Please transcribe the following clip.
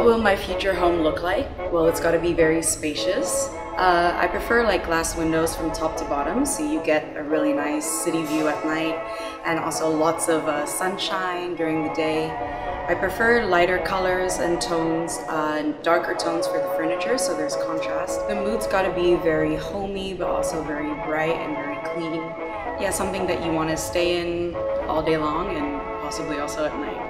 will my future home look like? Well, it's got to be very spacious. I prefer like glass windows from top to bottom, so you get a really nice city view at night and also lots of sunshine during the day. I prefer lighter colors and tones, darker tones for the furniture, so there's contrast. The mood's got to be very homey, but also very bright and very clean. Yeah, something that you want to stay in all day long and possibly also at night.